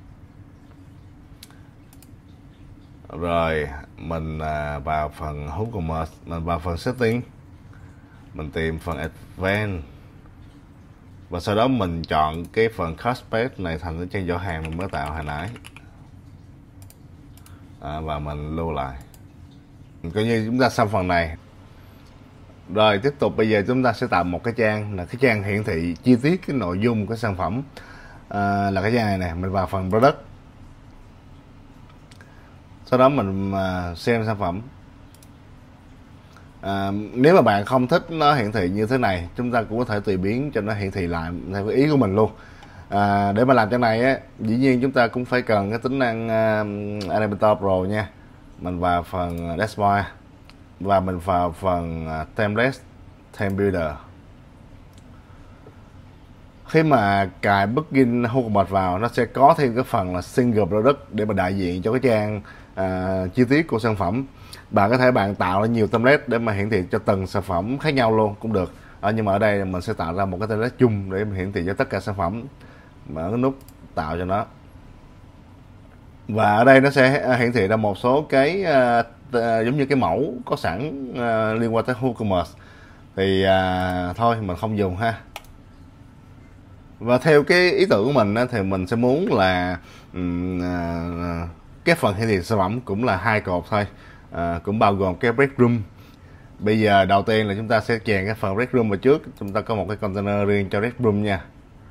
Rồi mình vào phần WooCommerce, mình vào phần setting, mình tìm phần advanced, và sau đó mình chọn cái phần cart page này thành cái trang giỏ hàng mình mới tạo hồi nãy. Và mình lưu lại. Coi như chúng ta xong phần này. Rồi tiếp tục bây giờ chúng ta sẽ tạo một cái trang, là cái trang hiển thị chi tiết cái nội dung của sản phẩm, là cái trang này nè. Mình vào phần product, sau đó mình xem sản phẩm. Nếu mà bạn không thích nó hiển thị như thế này, chúng ta cũng có thể tùy biến cho nó hiển thị lại theo ý của mình luôn. Để mà làm trang này á, dĩ nhiên chúng ta cũng phải cần cái tính năng Elementor Pro nha. Mình vào phần dashboard và mình vào phần template, theme builder. Khi mà cài plugin WooCommerce vào, nó sẽ có thêm cái phần là single product để mà đại diện cho cái trang chi tiết của sản phẩm. Bạn có thể tạo ra nhiều template để mà hiển thị cho từng sản phẩm khác nhau luôn cũng được. Nhưng mà ở đây mình sẽ tạo ra một cái template chung để mà hiển thị cho tất cả sản phẩm. Mở cái nút tạo cho nó. Và ở đây nó sẽ hiển thị ra một số cái giống như cái mẫu có sẵn liên quan tới WooCommerce. Thì thôi mình không dùng ha. Và theo cái ý tưởng của mình thì mình sẽ muốn là cái phần hiển thị sản phẩm cũng là 2 cột thôi, cũng bao gồm cái break room. Bây giờ đầu tiên là chúng ta sẽ chèn cái phần break room vào trước. Chúng ta có một cái container riêng cho break room nha.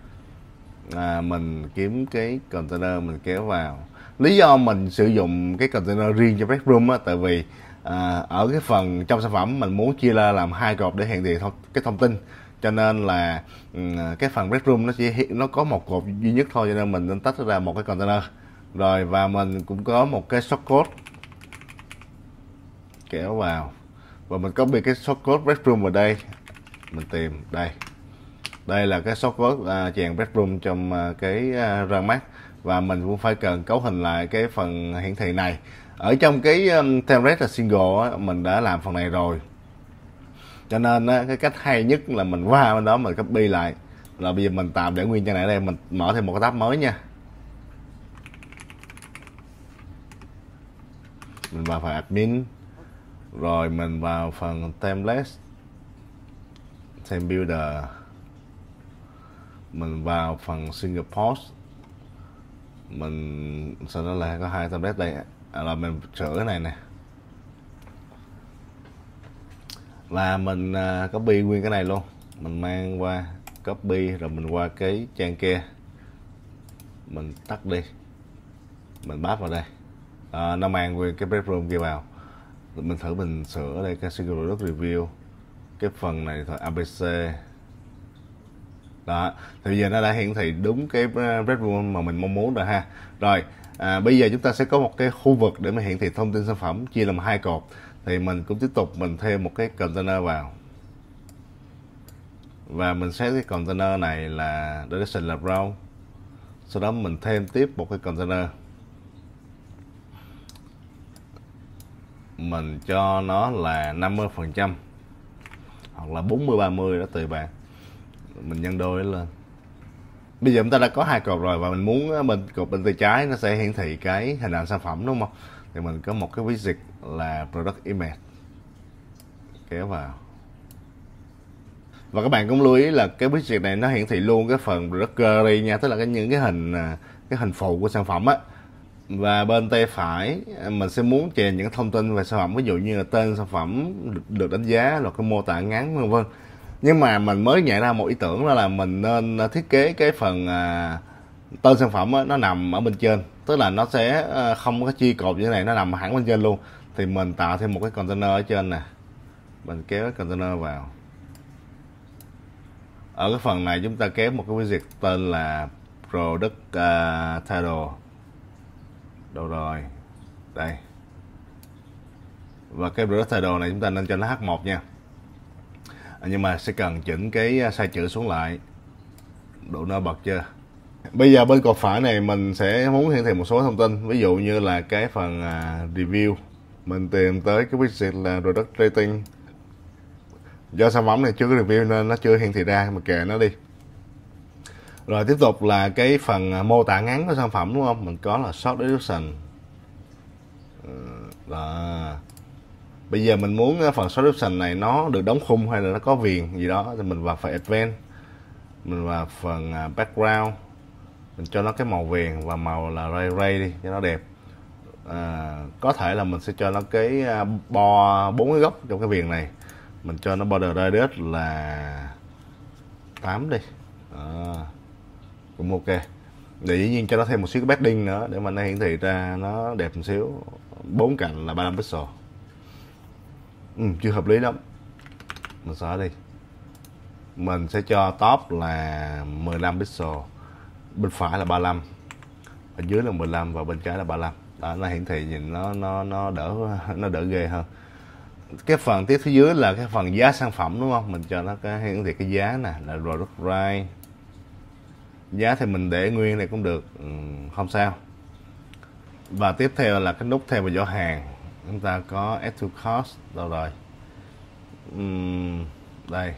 Mình kiếm cái container mình kéo vào. Lý do mình sử dụng cái container riêng cho break room tại vì ở cái phần trong sản phẩm mình muốn chia ra làm 2 cột để hiển thị cái thông tin, cho nên là cái phần break room nó có một cột duy nhất thôi, cho nên mình nên tách ra một cái container rồi. Và mình cũng có một cái shortcode kéo vào và mình copy cái shortcode break room vào đây. Mình tìm đây là cái shortcode chèn break room trong cái run map. Và mình cũng phải cần cấu hình lại cái phần hiển thị này. Ở trong cái template là single mình đã làm phần này rồi, cho nên cái cách hay nhất là mình qua bên đó mình copy lại. Rồi bây giờ mình tạm để nguyên trang này ở đây, mình mở thêm một cái tab mới nha. Mình vào phần admin, rồi mình vào phần template, template builder, mình vào phần single post. Mình sau đó là có 2 template đây, là mình sửa cái này nè, và mình copy nguyên cái này luôn, mình mang qua copy rồi mình qua cái trang kia, mình tắt đi, mình paste vào đây. Nó mang nguyên cái break room kia vào. Mình thử mình sửa ở đây cái single product review, cái phần này thôi ABC đó. Thì bây giờ nó đã hiển thị đúng cái break room mà mình mong muốn rồi ha. Rồi bây giờ chúng ta sẽ có một cái khu vực để mà hiển thị thông tin sản phẩm chia làm 2 cột. Thì mình cũng tiếp tục mình thêm một cái container vào, và mình set cái container này là direction là brown. Sau đó mình thêm tiếp một cái container, mình cho nó là 50% hoặc là 40-30 đó tùy bạn, mình nhân đôi lên. Bây giờ chúng ta đã có 2 cột rồi, và mình muốn cột bên tay trái nó sẽ hiển thị cái hình ảnh sản phẩm, đúng không? Thì mình có một cái widget là product image, kéo vào. Và các bạn cũng lưu ý là cái widget này nó hiển thị luôn cái phần product gallery nha, tức là những cái hình phụ của sản phẩm á. Và bên tay phải mình sẽ muốn chèn những thông tin về sản phẩm, ví dụ như là tên sản phẩm được đánh giá, rồi cái mô tả ngắn vân vân. Nhưng mà mình mới nhận ra một ý tưởng, đó là mình nên thiết kế cái phần tên sản phẩm nó nằm ở bên trên, tức là nó sẽ không có chia cột như thế này, nó nằm hẳn bên trên luôn. Thì mình tạo thêm một cái container ở trên nè, mình kéo cái container vào. Ở cái phần này chúng ta kéo một cái widget tên là product title. Đâu rồi? Đây. Và cái product title này chúng ta nên cho nó H1 nha. Nhưng mà sẽ cần chỉnh cái size chữ xuống lại, độ nổi bật chưa. Bây giờ bên cột phải này mình sẽ muốn hiển thị một số thông tin, ví dụ như là cái phần review. Mình tìm tới cái widget là product rating. Do sản phẩm này chưa có review nên nó chưa hiển thị ra, mà kệ nó đi. Rồi tiếp tục là cái phần mô tả ngắn của sản phẩm, đúng không? Mình có là short description. Đó. Bây giờ mình muốn phần short description này nó được đóng khung hay là nó có viền gì đó, thì mình vào phần advanced, mình vào phần background, mình cho nó cái màu viền và màu là ray đi cho nó đẹp. Có thể là mình sẽ cho nó cái bo 4 cái góc trong cái viền này, mình cho nó border radius là 8 đi. Cũng ok. Để dĩ nhiên cho nó thêm một xíu cái padding nữa để mà nó hiển thị ra nó đẹp một xíu. 4 cạnh là 35 pixel. Chưa hợp lý lắm, mình xóa đi. Mình sẽ cho top là 15 pixel, bên phải là 35, ở dưới là 15 và bên trái là 35. Đó, nó hiển thị nhìn nó đỡ ghê hơn. Cái phần tiếp phía dưới là cái phần giá sản phẩm, đúng không? Mình cho nó cái hiển thị cái giá nè, là product price. Giá thì mình để nguyên này cũng được, không sao. Và tiếp theo là cái nút thêm vào giỏ hàng. Chúng ta có add to cost đâu rồi? Đây.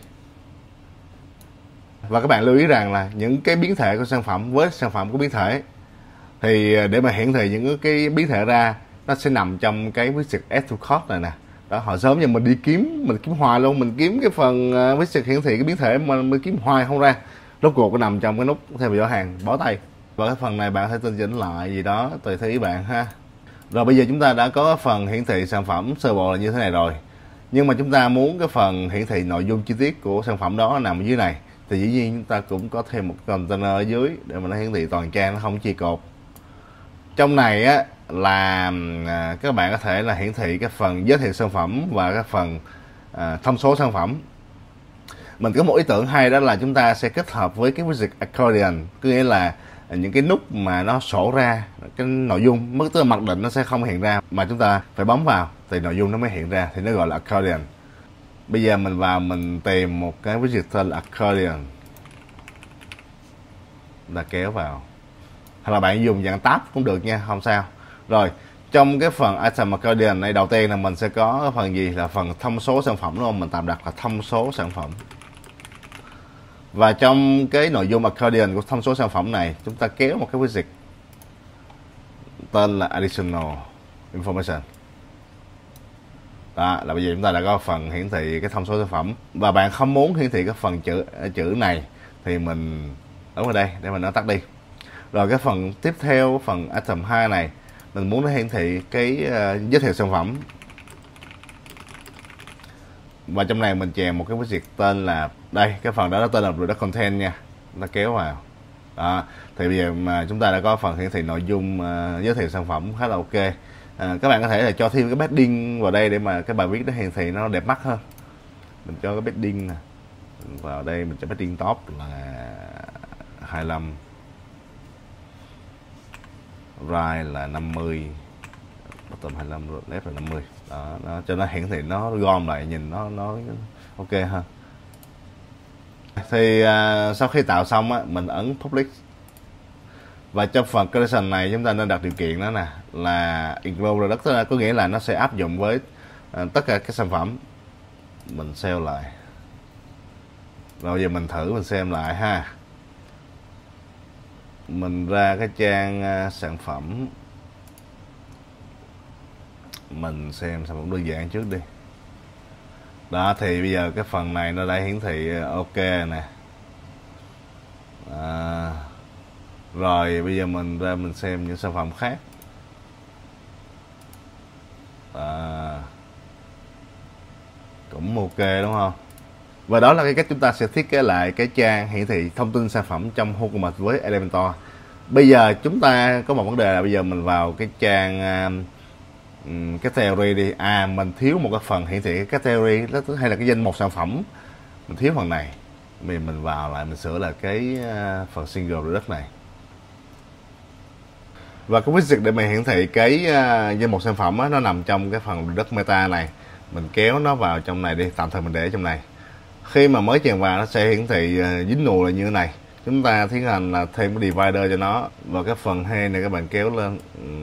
Và các bạn lưu ý rằng là những cái biến thể của sản phẩm với sản phẩm của biến thể thì để mà hiển thị những cái biến thể ra, nó sẽ nằm trong cái widget add to cart này nè. Đó, hồi sớm giờ mình đi kiếm, mình kiếm hoài luôn, mình kiếm cái phần widget hiển thị cái biến thể mà mình kiếm hoài không ra. Rốt cuộc nó nằm trong cái nút thêm vào giỏ hàng, bó tay. Và cái phần này bạn có thể tinh chỉnh lại gì đó tùy theo ý bạn ha. Rồi bây giờ chúng ta đã có phần hiển thị sản phẩm sơ bộ là như thế này rồi. Nhưng mà chúng ta muốn cái phần hiển thị nội dung chi tiết của sản phẩm đó nằm ở dưới này, thì dĩ nhiên chúng ta cũng có thêm một container ở dưới để mà nó hiển thị toàn trang, nó không chỉ cột. Trong này á là các bạn có thể là hiển thị cái phần giới thiệu sản phẩm và cái phần thông số sản phẩm. Mình có một ý tưởng hay, đó là chúng ta sẽ kết hợp với cái widget accordion, có nghĩa là những cái nút mà nó sổ ra cái nội dung, tức là mặc định nó sẽ không hiện ra mà chúng ta phải bấm vào thì nội dung nó mới hiện ra, thì nó gọi là accordion. Bây giờ mình vào mình tìm một cái widget tên là accordion, là kéo vào, hoặc là bạn dùng dạng tab cũng được nha, không sao. Rồi trong cái phần item accordion này, đầu tiên là mình sẽ có cái phần gì là phần thông số sản phẩm, đúng không? Mình tạm đặt là thông số sản phẩm. Và trong cái nội dung accordion của thông số sản phẩm này, chúng ta kéo một cái widget tên là additional information. Đó là bây giờ chúng ta đã có phần hiển thị cái thông số sản phẩm. Và bạn không muốn hiển thị cái phần chữ này thì mình ở đây để mình nó tắt đi. Rồi cái phần tiếp theo, phần item 2 này, mình muốn nó hiển thị cái giới thiệu sản phẩm. Và trong này mình chèn một cái widget tên là, đây, cái phần đó nó tên là product content nha, nó kéo vào. Đó, thì bây giờ mà chúng ta đã có phần hiển thị nội dung giới thiệu sản phẩm khá là ok. Các bạn có thể là cho thêm cái padding vào đây để mà cái bài viết nó hiển thị nó đẹp mắt hơn. Mình cho cái padding nè vào đây, mình cho padding top là 25, right là 50, bottom 25, left là 50. Đó, cho nó hiển thị nó gom lại, nhìn nó ok hơn. Thì sau khi tạo xong á, mình ấn public. Và trong phần condition này chúng ta nên đặt điều kiện đó nè, là include product, có nghĩa là nó sẽ áp dụng với tất cả các sản phẩm. Mình save lại. Rồi giờ mình thử mình xem lại ha. Mình ra cái trang sản phẩm, mình xem sản phẩm đơn giản trước đi. Đó, thì bây giờ cái phần này nó đã hiển thị ok nè. Rồi bây giờ mình ra mình xem những sản phẩm khác. Cũng ok đúng không? Và đó là cái cách chúng ta sẽ thiết kế lại cái trang hiển thị thông tin sản phẩm trong WooCommerce với Elementor. Bây giờ chúng ta có một vấn đề là bây giờ mình vào cái trang cái category đi. Mình thiếu một cái phần hiển thị cái category hay là cái danh mục sản phẩm, mình thiếu phần này. Mình vào lại mình sửa lại cái phần single product này. Và cái widget để mình hiển thị cái danh mục sản phẩm á, nó nằm trong cái phần product meta này. Mình kéo nó vào trong này đi, tạm thời mình để trong này. Khi mà mới chèn vào nó sẽ hiển thị dính nù là như thế này. Chúng ta tiến hành là thêm cái divider cho nó. Và cái phần hay này các bạn kéo lên.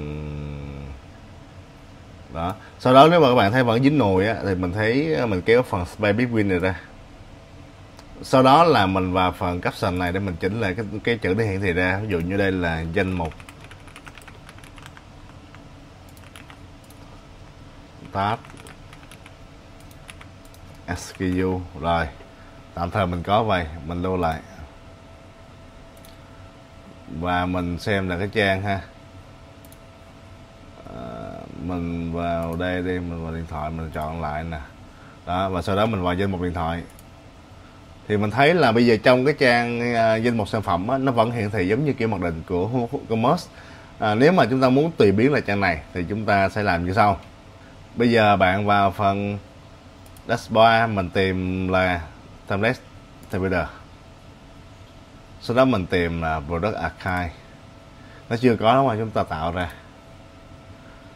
Đó. Sau đó nếu mà các bạn thấy vẫn dính nùi á, thì mình thấy mình kéo phần space between này ra. Sau đó là mình vào phần caption này để mình chỉnh lại cái chữ để hiển thị ra. Ví dụ như đây là danh mục, tab, SKU. Rồi tạm thời mình có vậy, mình lưu lại và mình xem là cái trang ha. Mình vào đây đi, mình vào điện thoại, mình chọn lại nè. Đó, và sau đó mình vào danh mục điện thoại. Thì mình thấy là bây giờ trong cái trang danh mục sản phẩm á, nó vẫn hiển thị giống như kiểu mặc định của WooCommerce. Nếu mà chúng ta muốn tùy biến lại trang này thì chúng ta sẽ làm như sau. Bây giờ bạn vào phần dashboard, mình tìm là template builder. Sau đó mình tìm là product archive. Nó chưa có đúng không? Chúng ta tạo ra.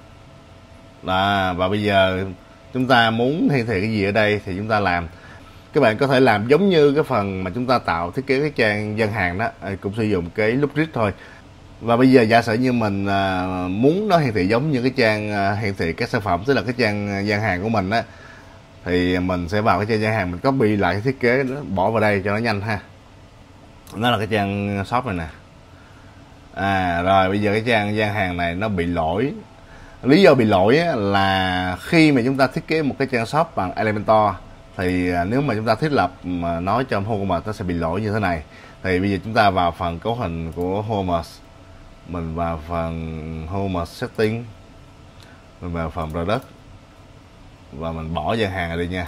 Và bây giờ chúng ta muốn hiển thị cái gì ở đây thì chúng ta làm. Các bạn có thể làm giống như cái phần mà chúng ta tạo thiết kế cái trang gian hàng đó, cũng sử dụng cái loop grid thôi. Và bây giờ giả sử như mình muốn nó hiển thị giống như cái trang hiển thị các sản phẩm, tức là cái trang gian hàng của mình á, thì mình sẽ vào cái trang gian hàng, mình copy lại cái thiết kế đó, bỏ vào đây cho nó nhanh ha. Nó là cái trang shop này nè. Rồi bây giờ cái trang gian hàng này nó bị lỗi. Lý do bị lỗi là khi mà chúng ta thiết kế một cái trang shop bằng Elementor, thì nếu mà chúng ta thiết lập mà nói cho WooCommerce nó sẽ bị lỗi như thế này. Thì bây giờ chúng ta vào phần cấu hình của WooCommerce, mình vào phần WooCommerce setting, mình vào phần product và mình bỏ gian hàng này đi nha.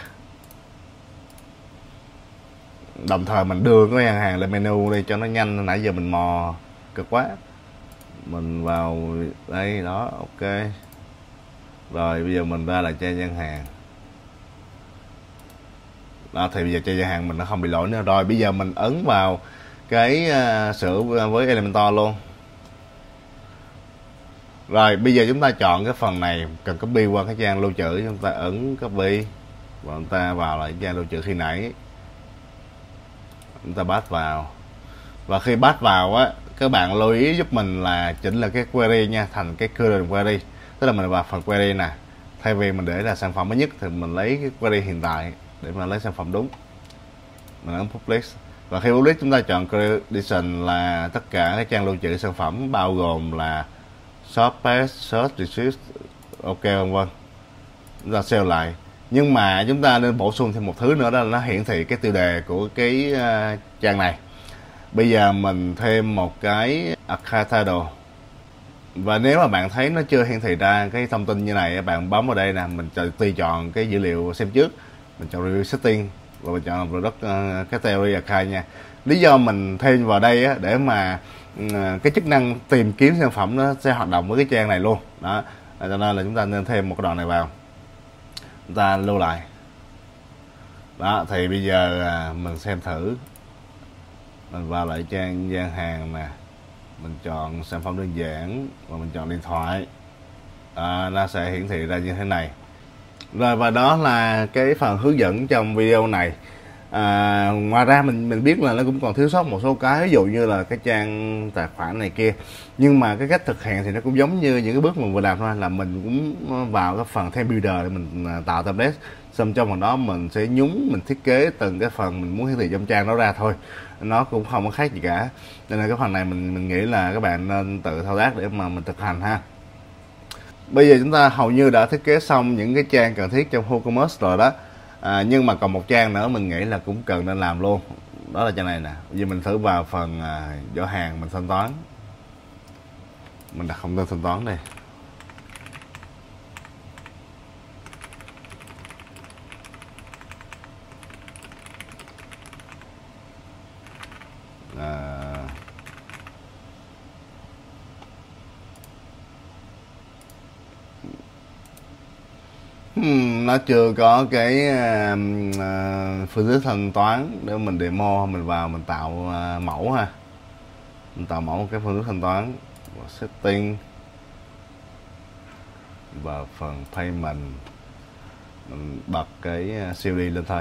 Đồng thời mình đưa cái gian hàng lên menu đi cho nó nhanh, nãy giờ mình mò cực quá. Mình vào đây đó, ok. Rồi bây giờ mình ra là trang gian hàng đó, thì bây giờ trang gian hàng mình nó không bị lỗi nữa. Rồi bây giờ mình ấn vào cái sửa với Elementor luôn. Rồi bây giờ chúng ta chọn cái phần này, cần copy qua cái trang lưu trữ, chúng ta ấn copy và chúng ta vào lại trang lưu trữ khi nãy, chúng ta paste vào. Và khi paste vào á, các bạn lưu ý giúp mình là chỉnh là cái query nha, thành cái current query, tức là mình vào phần query nè, thay vì mình để là sản phẩm mới nhất thì mình lấy cái query hiện tại để mà lấy sản phẩm đúng. Mình ấn publish, và khi publish chúng ta chọn condition là tất cả cái trang lưu trữ sản phẩm bao gồm là shop page, search, receipt, ok vân vân. Chúng ta save lại, nhưng mà chúng ta nên bổ sung thêm một thứ nữa, đó là nó hiển thị cái tiêu đề của cái trang này. Bây giờ mình thêm một cái archive title, và nếu mà bạn thấy nó chưa hiển thị ra cái thông tin như này, bạn bấm vào đây nè, mình tùy chọn cái dữ liệu xem trước, mình chọn review setting và mình chọn product category archive nha. Lý do mình thêm vào đây á, để mà cái chức năng tìm kiếm sản phẩm nó sẽ hoạt động với cái trang này luôn đó, cho nên là chúng ta nên thêm một cái đoạn này vào, chúng ta lưu lại đó. Thì bây giờ mình xem thử, mình vào lại trang gian hàng nè, mình chọn sản phẩm đơn giản và mình chọn điện thoại, nó sẽ hiển thị ra như thế này. Rồi, và đó là cái phần hướng dẫn trong video này. Ngoài ra mình biết là nó cũng còn thiếu sót một số cái, ví dụ như là cái trang tài khoản này kia, nhưng mà cái cách thực hiện thì nó cũng giống như những cái bước mình vừa làm thôi, là mình cũng vào cái phần thêm builder để mình tạo template, xong trong phần đó mình sẽ nhúng, mình thiết kế từng cái phần mình muốn hiển thị trong trang đó ra thôi, nó cũng không có khác gì cả. Nên là cái phần này mình nghĩ là các bạn nên tự thao tác để mà mình thực hành ha. Bây giờ chúng ta hầu như đã thiết kế xong những cái trang cần thiết trong WooCommerce rồi đó. Nhưng mà còn một trang nữa mình nghĩ là cũng cần nên làm luôn, đó là trang này nè. Bây giờ mình thử vào phần giỏ hàng, mình thanh toán, mình đặt thông tin thanh toán đây. Nó chưa có cái phương thức thanh toán để mình demo. Mình vào mình tạo mẫu ha, mình tạo mẫu cái phương thức thanh toán, setting và phần payment mình bật cái COD lên thôi.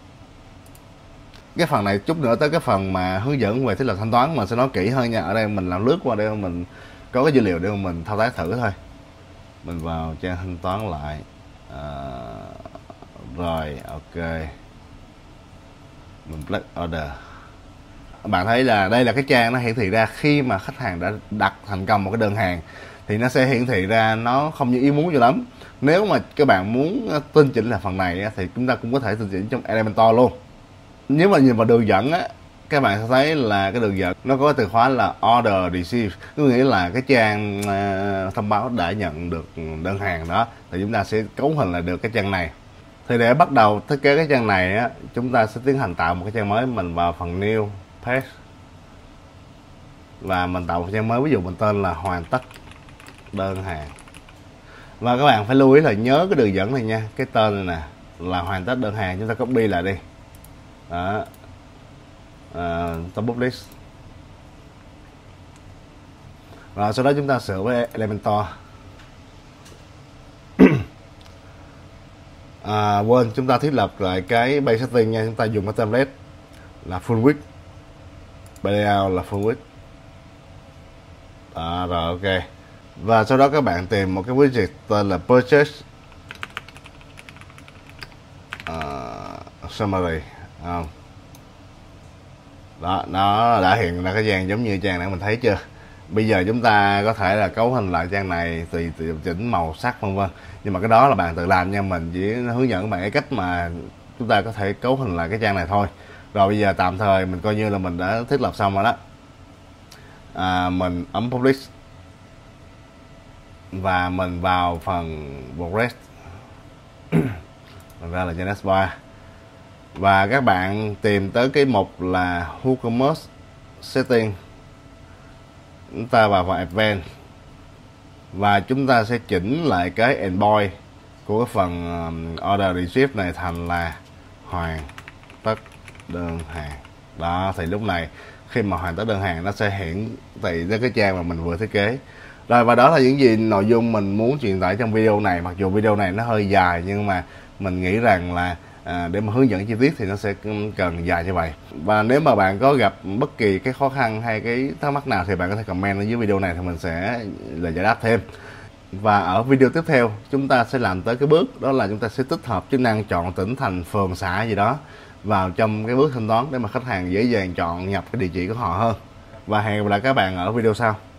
Cái phần này chút nữa tới cái phần mà hướng dẫn về thiết lập thanh toán mình sẽ nói kỹ hơn nha. Ở đây mình làm lướt qua để mình có cái dữ liệu để mình thao tác thử thôi. Mình vào trang thanh toán lại. Rồi ok, mình place order. Bạn thấy là đây là cái trang nó hiển thị ra khi mà khách hàng đã đặt thành công một cái đơn hàng, thì nó sẽ hiển thị ra, nó không như ý muốn cho lắm. Nếu mà các bạn muốn tinh chỉnh là phần này thì chúng ta cũng có thể tinh chỉnh trong Elementor luôn. Nếu mà nhìn vào đường dẫn á, các bạn sẽ thấy là cái đường dẫn nó có từ khóa là order received, có nghĩa là cái trang thông báo đã nhận được đơn hàng đó, thì chúng ta sẽ cấu hình lại được cái trang này. Thì để bắt đầu thiết kế cái trang này á, chúng ta sẽ tiến hành tạo một cái trang mới. Mình vào phần new page và mình tạo một trang mới, ví dụ mình tên là hoàn tất đơn hàng. Và các bạn phải lưu ý là nhớ cái đường dẫn này nha, cái tên này nè là hoàn tất đơn hàng, chúng ta copy lại đi đó. Top publish. Rồi sau đó chúng ta sửa với Elementor. Quên, chúng ta thiết lập lại cái base setting nha. Chúng ta dùng cái template là full width, layout là full width. Rồi ok. Và sau đó các bạn tìm một cái widget tên là purchase summary. Đó, nó đã hiện ra cái trang giống như trang này, mình thấy chưa? Bây giờ chúng ta có thể là cấu hình lại trang này, tùy chỉnh màu sắc vân vân, nhưng mà cái đó là bạn tự làm nha. Mình chỉ hướng dẫn các bạn cái cách mà chúng ta có thể cấu hình lại cái trang này thôi. Rồi bây giờ tạm thời mình coi như là mình đã thiết lập xong rồi đó. Mình ấn publish và mình vào phần WordPress, mình ra là trên S3 và các bạn tìm tới cái mục là WooCommerce setting. Chúng ta vào phần advanced và chúng ta sẽ chỉnh lại cái endpoint của cái phần order receipt này thành là hoàn tất đơn hàng. Đó, thì lúc này khi mà hoàn tất đơn hàng nó sẽ hiển thị ra cái trang mà mình vừa thiết kế. Rồi, và đó là những gì nội dung mình muốn truyền tải trong video này. Mặc dù video này nó hơi dài nhưng mà mình nghĩ rằng là để mà hướng dẫn chi tiết thì nó sẽ cần dài như vậy. Và nếu mà bạn có gặp bất kỳ cái khó khăn hay cái thắc mắc nào thì bạn có thể comment ở dưới video này thì mình sẽ là giải đáp thêm. Và ở video tiếp theo chúng ta sẽ làm tới cái bước đó là chúng ta sẽ tích hợp chức năng chọn tỉnh thành phường xã gì đó vào trong cái bước thanh toán để mà khách hàng dễ dàng chọn nhập cái địa chỉ của họ hơn. Và hẹn gặp lại các bạn ở video sau.